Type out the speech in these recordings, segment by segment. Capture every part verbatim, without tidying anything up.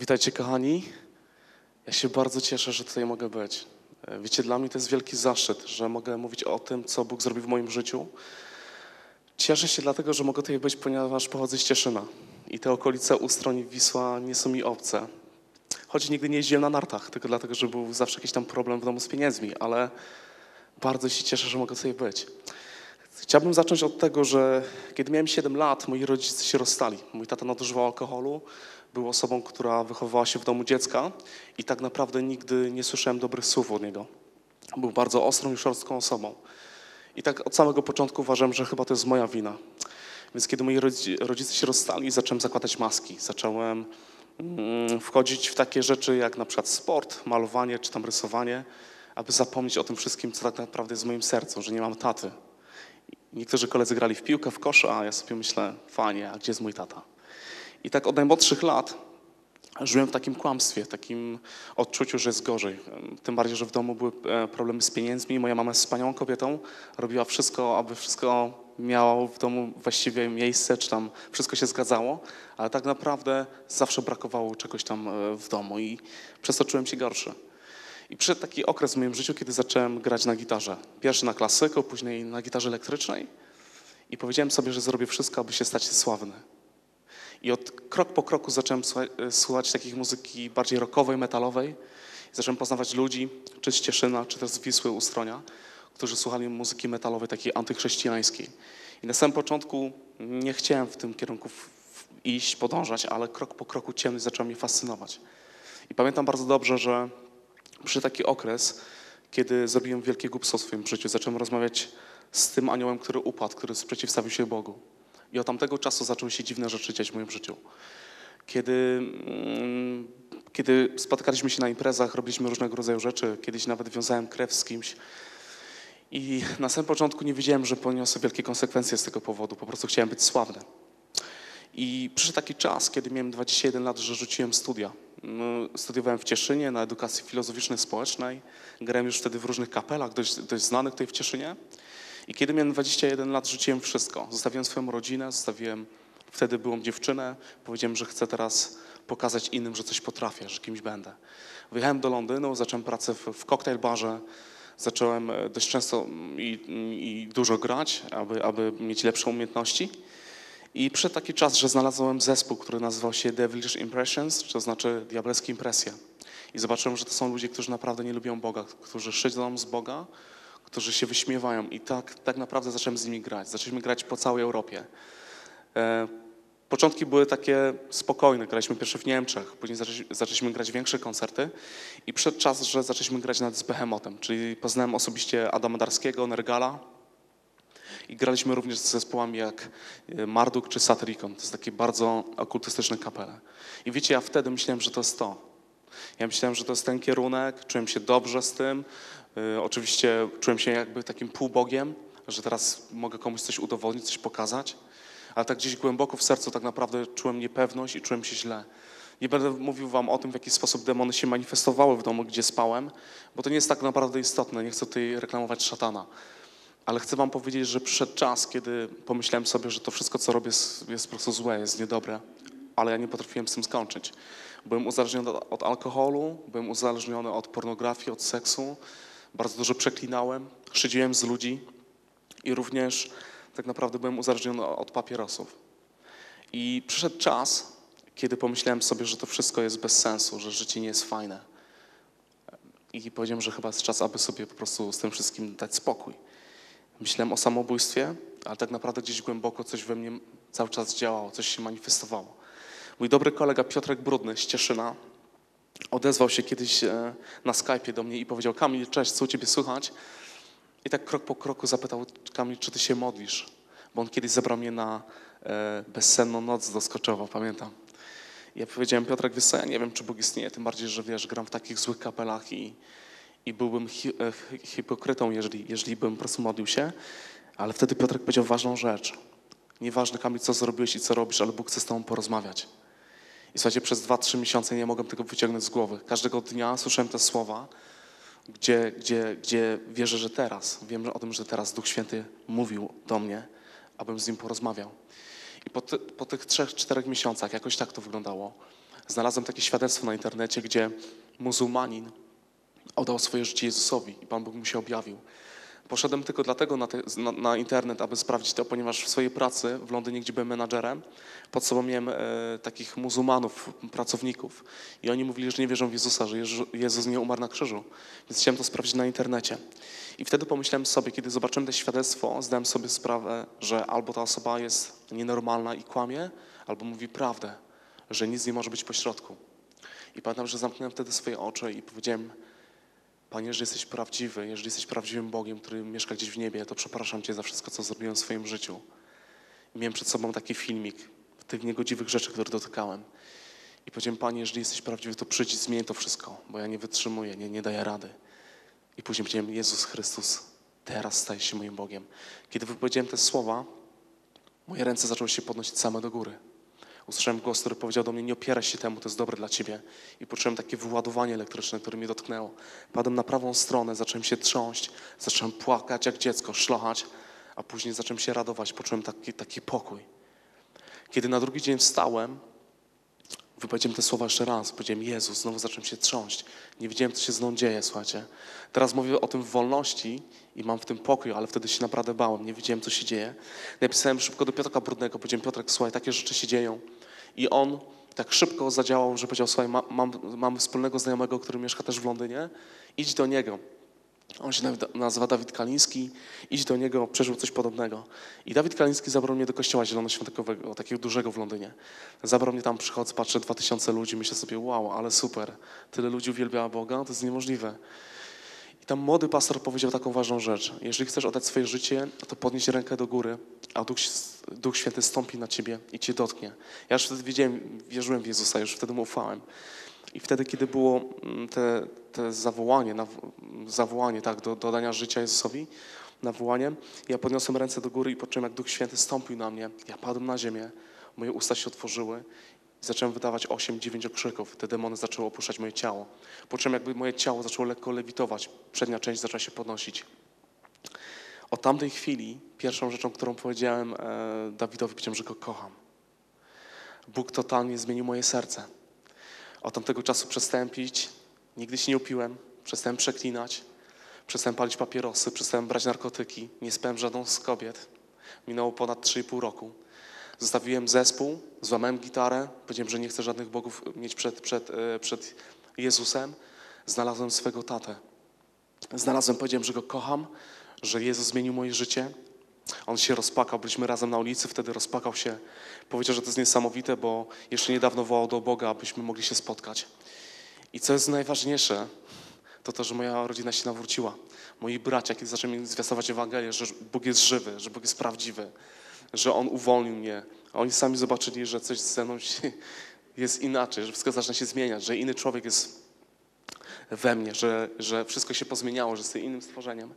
Witajcie, kochani. Ja się bardzo cieszę, że tutaj mogę być. Wiecie, dla mnie to jest wielki zaszczyt, że mogę mówić o tym, co Bóg zrobił w moim życiu. Cieszę się dlatego, że mogę tutaj być, ponieważ pochodzę z Cieszyna. I te okolice Ustroń i Wisła nie są mi obce. Choć nigdy nie jeździłem na nartach, tylko dlatego, że był zawsze jakiś tam problem w domu z pieniędzmi, ale bardzo się cieszę, że mogę tutaj być. Chciałbym zacząć od tego, że kiedy miałem siedem lat, moi rodzice się rozstali. Mój tata nadużywał alkoholu, był osobą, która wychowywała się w domu dziecka i tak naprawdę nigdy nie słyszałem dobrych słów od niego. Był bardzo ostrą i szorstką osobą. I tak od samego początku uważałem, że chyba to jest moja wina. Więc kiedy moi rodzice się rozstali, zacząłem zakładać maski. Zacząłem mm, wchodzić w takie rzeczy jak na przykład sport, malowanie czy tam rysowanie, aby zapomnieć o tym wszystkim, co tak naprawdę jest w moim sercu, że nie mam taty. Niektórzy koledzy grali w piłkę, w kosz, a ja sobie myślę, fajnie, a gdzie jest mój tata? I tak od najmłodszych lat żyłem w takim kłamstwie, takim odczuciu, że jest gorzej. Tym bardziej, że w domu były problemy z pieniędzmi. Moja mama jest wspaniałą kobietą, robiła wszystko, aby wszystko miało w domu właściwie miejsce, czy tam wszystko się zgadzało, ale tak naprawdę zawsze brakowało czegoś tam w domu i przez to czułem się gorszy. I przyszedł taki okres w moim życiu, kiedy zacząłem grać na gitarze. Pierwszy na klasyku, później na gitarze elektrycznej i powiedziałem sobie, że zrobię wszystko, aby się stać sławny. I od krok po kroku zacząłem słuchać takich muzyki bardziej rockowej, metalowej. Zacząłem poznawać ludzi, czy z Cieszyna, czy też z Wisły, Ustronia, którzy słuchali muzyki metalowej, takiej antychrześcijańskiej. I na samym początku nie chciałem w tym kierunku iść, podążać, ale krok po kroku ciemność zaczęła mnie fascynować. I pamiętam bardzo dobrze, że przyszedł taki okres, kiedy zrobiłem wielkie głupstwo w swoim życiu. Zacząłem rozmawiać z tym aniołem, który upadł, który sprzeciwstawił się Bogu. I od tamtego czasu zaczęły się dziwne rzeczy dziać w moim życiu. Kiedy, mm, kiedy spotykaliśmy się na imprezach, robiliśmy różnego rodzaju rzeczy, kiedyś nawet wiązałem krew z kimś. I na samym początku nie wiedziałem, że poniosę wielkie konsekwencje z tego powodu. Po prostu chciałem być sławny. I przyszedł taki czas, kiedy miałem dwadzieścia jeden lat, że rzuciłem studia. Studiowałem w Cieszynie na edukacji filozoficznej, społecznej. Grałem już wtedy w różnych kapelach, dość, dość znanych tutaj w Cieszynie. I kiedy miałem dwadzieścia jeden lat, rzuciłem wszystko. Zostawiłem swoją rodzinę, zostawiłem wtedy byłą dziewczynę. Powiedziałem, że chcę teraz pokazać innym, że coś potrafię, że kimś będę. Wyjechałem do Londynu, zacząłem pracę w, w cocktail barze. Zacząłem dość często i, i dużo grać, aby, aby mieć lepsze umiejętności. I przyszedł taki czas, że znalazłem zespół, który nazywał się Devilish Impressions, to znaczy diabelskie impresje. I zobaczyłem, że to są ludzie, którzy naprawdę nie lubią Boga, którzy szydzą z Boga, którzy się wyśmiewają. I tak, tak naprawdę zacząłem z nimi grać. Zaczęliśmy grać po całej Europie. E, początki były takie spokojne. Graliśmy pierwszy w Niemczech, później zaczęliśmy, zaczęliśmy grać większe koncerty. I przyszedł czas, że zaczęliśmy grać nawet z Behemotem, czyli poznałem osobiście Adama Darskiego, Nergala. I graliśmy również z zespołami jak Marduk czy Satyricon. To jest takie bardzo okultystyczne kapele. I wiecie, ja wtedy myślałem, że to jest to. Ja myślałem, że to jest ten kierunek, czułem się dobrze z tym. Yy, oczywiście czułem się jakby takim półbogiem, że teraz mogę komuś coś udowodnić, coś pokazać. Ale tak gdzieś głęboko w sercu tak naprawdę czułem niepewność i czułem się źle. Nie będę mówił wam o tym, w jaki sposób demony się manifestowały w domu, gdzie spałem, bo to nie jest tak naprawdę istotne. Nie chcę tutaj reklamować szatana. Ale chcę wam powiedzieć, że przyszedł czas, kiedy pomyślałem sobie, że to wszystko, co robię, jest, jest po prostu złe, jest niedobre, ale ja nie potrafiłem z tym skończyć. Byłem uzależniony od, od alkoholu, byłem uzależniony od pornografii, od seksu, bardzo dużo przeklinałem, szydziłem z ludzi i również tak naprawdę byłem uzależniony od papierosów. I przyszedł czas, kiedy pomyślałem sobie, że to wszystko jest bez sensu, że życie nie jest fajne. I powiedziałem, że chyba jest czas, aby sobie po prostu z tym wszystkim dać spokój. Myślałem o samobójstwie, ale tak naprawdę gdzieś głęboko coś we mnie cały czas działało, coś się manifestowało. Mój dobry kolega Piotrek Brudny z Cieszyna odezwał się kiedyś na Skype'ie do mnie i powiedział: Kamil, cześć, co u ciebie słychać? I tak krok po kroku zapytał: Kamil, czy ty się modlisz? Bo on kiedyś zabrał mnie na e, bezsenną noc do Skoczowa, pamiętam. I ja powiedziałem: Piotrek, wiesz co, ja nie wiem, czy Bóg istnieje, tym bardziej, że wiesz, gram w takich złych kapelach i I byłbym hi, hipokrytą, jeżeli, jeżeli bym po prostu modlił się. Ale wtedy Piotrek powiedział ważną rzecz. Nieważne, Kamil, co zrobiłeś i co robisz, ale Bóg chce z tobą porozmawiać. I słuchajcie, przez dwa, trzy miesiące nie mogłem tego wyciągnąć z głowy. Każdego dnia słyszałem te słowa, gdzie, gdzie, gdzie wierzę, że teraz, wiem o tym, że teraz Duch Święty mówił do mnie, abym z Nim porozmawiał. I po, ty, po tych trzech, czterech miesiącach, jakoś tak to wyglądało, Znalazłem takie świadectwo na internecie, gdzie muzułmanin oddał swoje życie Jezusowi i Pan Bóg mu się objawił. Poszedłem tylko dlatego na, te, na, na internet, aby sprawdzić to, ponieważ w swojej pracy w Londynie, gdzie byłem menadżerem, pod sobą miałem e, takich muzułmanów, pracowników i oni mówili, że nie wierzą w Jezusa, że Jezu, Jezus nie umarł na krzyżu. Więc chciałem to sprawdzić na internecie. I wtedy pomyślałem sobie, kiedy zobaczyłem to świadectwo, zdałem sobie sprawę, że albo ta osoba jest nienormalna i kłamie, albo mówi prawdę, że nic nie może być pośrodku. I pamiętam, że zamknąłem wtedy swoje oczy i powiedziałem: Panie, jeżeli jesteś prawdziwy, jeżeli jesteś prawdziwym Bogiem, który mieszka gdzieś w niebie, to przepraszam Cię za wszystko, co zrobiłem w swoim życiu. I miałem przed sobą taki filmik tych niegodziwych rzeczy, które dotykałem. I powiedziałem: Panie, jeżeli jesteś prawdziwy, to przyjdź i zmień to wszystko, bo ja nie wytrzymuję, nie, nie daję rady. I później powiedziałem: Jezus Chrystus, teraz stajesz się moim Bogiem. Kiedy wypowiedziałem te słowa, moje ręce zaczęły się podnosić same do góry. Usłyszałem głos, który powiedział do mnie: nie opieraj się temu, to jest dobre dla ciebie. I poczułem takie wyładowanie elektryczne, które mnie dotknęło. Padłem na prawą stronę, zacząłem się trząść, zacząłem płakać jak dziecko, szlochać, a później zacząłem się radować, poczułem taki, taki pokój. Kiedy na drugi dzień wstałem, wypowiedziałem te słowa jeszcze raz, powiedziałem: Jezus, znowu zacząłem się trząść. Nie wiedziałem, co się z mną dzieje, słuchajcie. Teraz mówię o tym w wolności i mam w tym pokój, ale wtedy się naprawdę bałem, nie wiedziałem, co się dzieje. Napisałem szybko do Piotrka Brudnego, powiedziałem: Piotrek, słuchaj, takie rzeczy się dzieją. I on tak szybko zadziałał, że powiedział: słuchaj, ma, mam, mam wspólnego znajomego, który mieszka też w Londynie, idź do niego. On się nazywa Dawid Kaliński, idź do niego, przeżył coś podobnego. I Dawid Kaliński zabrał mnie do kościoła zielonoświątkowego, takiego dużego w Londynie. Zabrał mnie tam, przychodzę, patrzę, dwa tysiące ludzi, myślę sobie: wow, ale super, tyle ludzi uwielbia Boga, to jest niemożliwe. I tam młody pastor powiedział taką ważną rzecz: jeżeli chcesz oddać swoje życie, to podnieś rękę do góry, a Duch, Duch Święty stąpi na ciebie i cię dotknie. Ja już wtedy wiedziałem, wierzyłem w Jezusa, już wtedy mu ufałem. I wtedy, kiedy było te, te zawołanie, zawołanie tak, do, do dania życia Jezusowi, nawołanie, ja podniosłem ręce do góry i poczułem, jak Duch Święty stąpił na mnie. Ja padłem na ziemię, moje usta się otworzyły i zacząłem wydawać osiem, dziewięć okrzyków. Te demony zaczęły opuszczać moje ciało. Poczułem, jakby moje ciało zaczęło lekko lewitować. Przednia część zaczęła się podnosić. Od tamtej chwili pierwszą rzeczą, którą powiedziałem e, Dawidowi, powiedziałem, że go kocham. Bóg totalnie zmienił moje serce. Od tamtego czasu przestałem pić, nigdy się nie upiłem, przestałem przeklinać, przestałem palić papierosy, przestałem brać narkotyki, nie spałem żadną z kobiet. Minęło ponad trzy i pół roku. Zostawiłem zespół, złamałem gitarę, powiedziałem, że nie chcę żadnych bogów mieć przed, przed, przed Jezusem. Znalazłem swego tatę. Znalazłem, powiedziałem, że go kocham, że Jezus zmienił moje życie. On się rozpakał, byliśmy razem na ulicy, wtedy rozpakał się. Powiedział, że to jest niesamowite, bo jeszcze niedawno wołał do Boga, abyśmy mogli się spotkać. I co jest najważniejsze, to to, że moja rodzina się nawróciła. Moi bracia, kiedy zaczęli mi zwiastować Ewangelię, że Bóg jest żywy, że Bóg jest prawdziwy, że On uwolnił mnie. A oni sami zobaczyli, że coś ze mną jest inaczej, że wszystko zaczyna się zmieniać, że inny człowiek jest we mnie, że, że wszystko się pozmieniało, że jestem innym stworzeniem.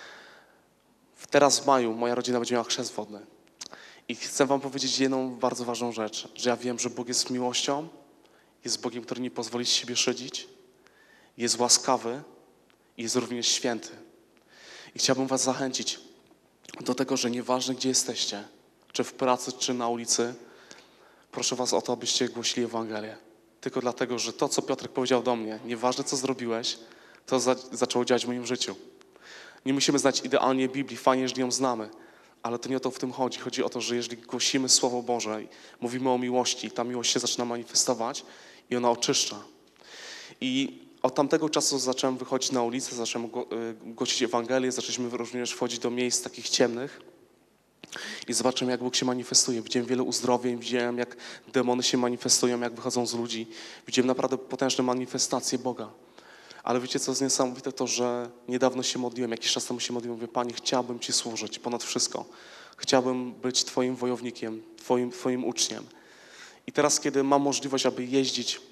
Teraz w maju moja rodzina będzie miała chrzest wodny. I chcę wam powiedzieć jedną bardzo ważną rzecz, że ja wiem, że Bóg jest miłością, jest Bogiem, który nie pozwoli z siebie szydzić, jest łaskawy i jest również święty. I chciałbym was zachęcić do tego, że nieważne gdzie jesteście, czy w pracy, czy na ulicy, proszę was o to, abyście głosili Ewangelię. Tylko dlatego, że to, co Piotrek powiedział do mnie, nieważne co zrobiłeś, to za, zaczęło działać w moim życiu. Nie musimy znać idealnie Biblii, fajnie, jeżeli ją znamy, ale to nie o to w tym chodzi. Chodzi o to, że jeżeli głosimy Słowo Boże, mówimy o miłości, ta miłość się zaczyna manifestować i ona oczyszcza. I od tamtego czasu zacząłem wychodzić na ulicę, zacząłem głosić Ewangelię, zaczęliśmy również wchodzić do miejsc takich ciemnych i zobaczyłem, jak Bóg się manifestuje. Widziałem wiele uzdrowień, widziałem, jak demony się manifestują, jak wychodzą z ludzi. Widziałem naprawdę potężne manifestacje Boga. Ale wiecie, co jest niesamowite, to że niedawno się modliłem, jakiś czas temu się modliłem, mówię: Panie, chciałbym Ci służyć ponad wszystko. Chciałbym być Twoim wojownikiem, Twoim, Twoim uczniem. I teraz, kiedy mam możliwość, aby jeździć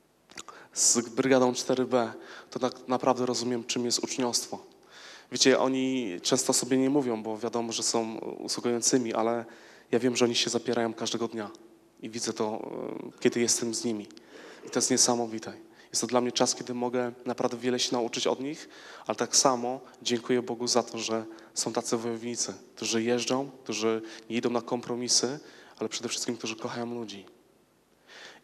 z Brygadą cztery B, to tak naprawdę rozumiem, czym jest uczniostwo. Wiecie, oni często sobie nie mówią, bo wiadomo, że są usługującymi, ale ja wiem, że oni się zapierają każdego dnia. I widzę to, kiedy jestem z nimi. I to jest niesamowite. Jest to dla mnie czas, kiedy mogę naprawdę wiele się nauczyć od nich, ale tak samo dziękuję Bogu za to, że są tacy wojownicy, którzy jeżdżą, którzy nie idą na kompromisy, ale przede wszystkim, którzy kochają ludzi.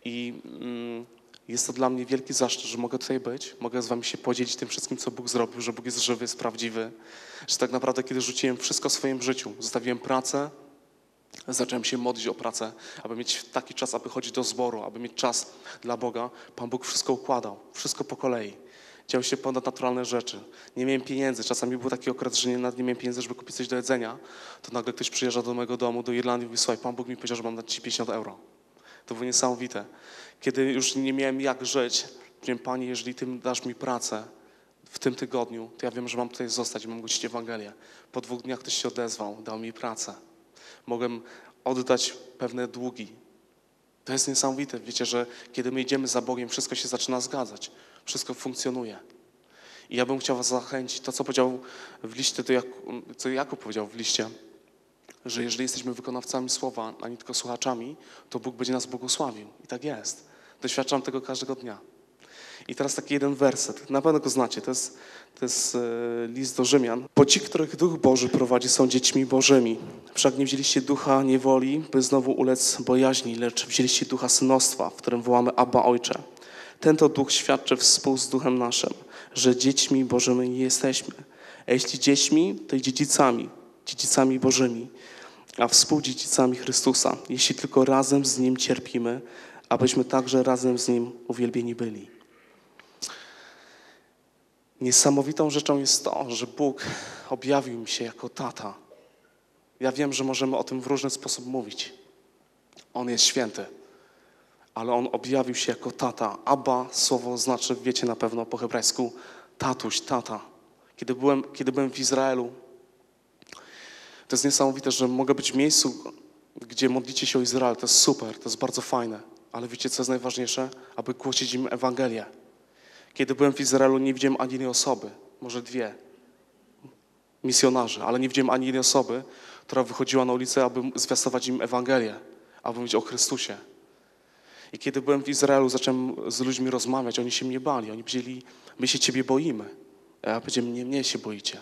I mm, jest to dla mnie wielki zaszczyt, że mogę tutaj być, mogę z wami się podzielić tym wszystkim, co Bóg zrobił, że Bóg jest żywy, jest prawdziwy, że tak naprawdę kiedy rzuciłem wszystko w swoim życiu, zostawiłem pracę, zacząłem się modlić o pracę, aby mieć taki czas, aby chodzić do zboru, aby mieć czas dla Boga. Pan Bóg wszystko układał, wszystko po kolei. Działy się ponadnaturalne rzeczy. Nie miałem pieniędzy. Czasami był taki okres, że nie, nawet nie miałem pieniędzy, żeby kupić coś do jedzenia. To nagle ktoś przyjeżdża do mojego domu, do Irlandii i mówi, słuchaj, Pan Bóg mi powiedział, że mam dać ci pięćdziesiąt euro. To było niesamowite. Kiedy już nie miałem jak żyć, powiedziałem, Panie, jeżeli Ty dasz mi pracę w tym tygodniu, to ja wiem, że mam tutaj zostać i mam głosić Ewangelię. Po dwóch dniach ktoś się odezwał, dał mi pracę. Mogłem oddać pewne długi. To jest niesamowite. Wiecie, że kiedy my idziemy za Bogiem, wszystko się zaczyna zgadzać. Wszystko funkcjonuje. I ja bym chciał was zachęcić, to co powiedział w liście, to Jak, co Jakub powiedział w liście, że jeżeli jesteśmy wykonawcami słowa, a nie tylko słuchaczami, to Bóg będzie nas błogosławił. I tak jest. Doświadczam tego każdego dnia. I teraz taki jeden werset, na pewno go znacie, to jest, to jest e, list do Rzymian. Bo ci, których Duch Boży prowadzi, są dziećmi Bożymi. Wszak nie wzięliście ducha niewoli, by znowu ulec bojaźni, lecz wzięliście ducha synostwa, w którym wołamy Abba, Ojcze. Ten to duch świadczy współ z duchem naszym, że dziećmi Bożymi jesteśmy. A jeśli dziećmi, to i dziedzicami, dziedzicami Bożymi, a współdziedzicami Chrystusa, jeśli tylko razem z Nim cierpimy, abyśmy także razem z Nim uwielbieni byli. Niesamowitą rzeczą jest to, że Bóg objawił mi się jako tata. Ja wiem, że możemy o tym w różny sposób mówić. On jest święty, ale On objawił się jako tata. Abba słowo znaczy, wiecie na pewno po hebrajsku, tatuś, tata. Kiedy byłem, kiedy byłem w Izraelu, to jest niesamowite, że mogę być w miejscu, gdzie modlicie się o Izrael. To jest super, to jest bardzo fajne. Ale wiecie, co jest najważniejsze? Aby głosić im Ewangelię. Kiedy byłem w Izraelu, nie widziałem ani jednej osoby, może dwie, misjonarzy, ale nie widziałem ani jednej osoby, która wychodziła na ulicę, aby zwiastować im Ewangelię, aby mówić o Chrystusie. I kiedy byłem w Izraelu, zacząłem z ludźmi rozmawiać, oni się mnie bali, oni powiedzieli, my się Ciebie boimy. A ja powiedziałem, nie, mnie się boicie,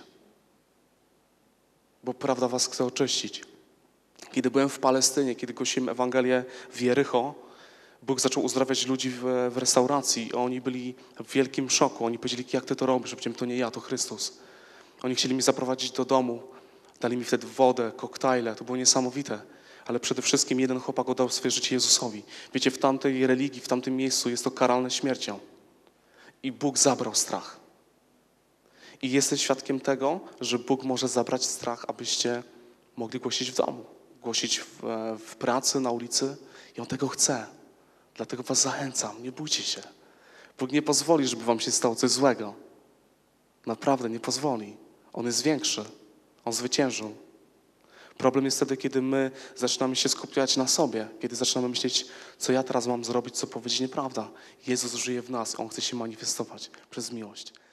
bo prawda was chce oczyścić. Kiedy byłem w Palestynie, kiedy głosiłem Ewangelię w Jericho, Bóg zaczął uzdrawiać ludzi w, w restauracji. Oni byli w wielkim szoku. Oni powiedzieli, jak Ty to robisz? Ja powiedziałem, to nie ja, to Chrystus. Oni chcieli mnie zaprowadzić do domu. Dali mi wtedy wodę, koktajle. To było niesamowite. Ale przede wszystkim jeden chłopak oddał swoje życie Jezusowi. Wiecie, w tamtej religii, w tamtym miejscu jest to karalne śmiercią. I Bóg zabrał strach. I jestem świadkiem tego, że Bóg może zabrać strach, abyście mogli głosić w domu. Głosić w, w pracy, na ulicy. I On tego chce. Dlatego was zachęcam, nie bójcie się. Bóg nie pozwoli, żeby wam się stało coś złego. Naprawdę nie pozwoli. On jest większy. On zwyciężył. Problem jest wtedy, kiedy my zaczynamy się skupiać na sobie. Kiedy zaczynamy myśleć, co ja teraz mam zrobić, co powiedzieć. Nieprawda. Jezus żyje w nas. On chce się manifestować przez miłość.